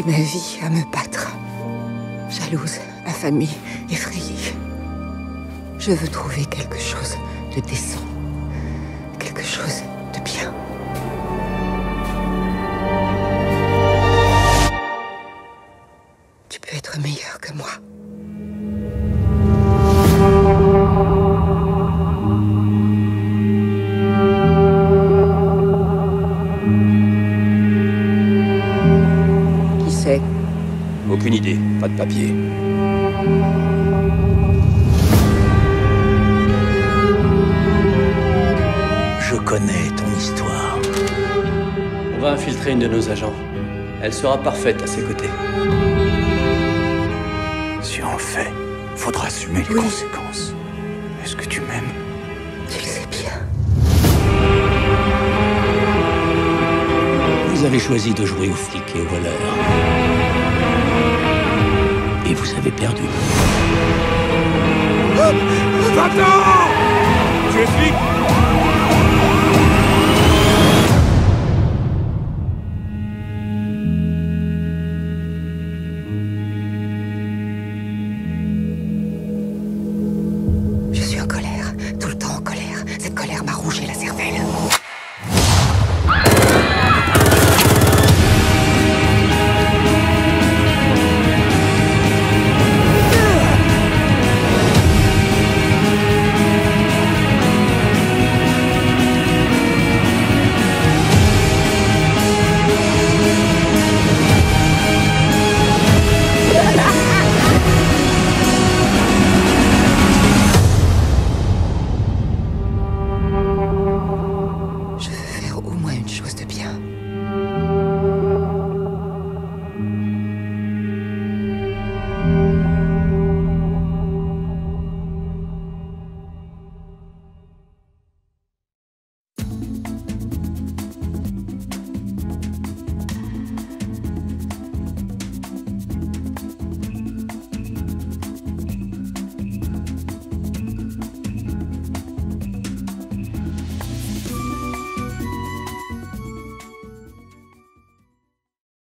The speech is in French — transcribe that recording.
passé ma vie à me battre. Jalouse, affamée, effrayée. Je veux trouver quelque chose de décent. Quelque chose de bien. Tu peux être meilleur que moi. Qui c'est? Aucune idée, pas de papier. Je connais ton histoire. On va infiltrer une de nos agents. Elle sera parfaite à ses côtés. Si on le fait, faudra assumer les Oui. conséquences. Est-ce que tu m'aimes? Tu le sais bien. Vous avez choisi de jouer aux flics et aux voleurs. Et vous avez perdu. Va-t'en! Tu es flic? Je suis en colère, tout le temps en colère. Cette colère m'a rongé la cervelle.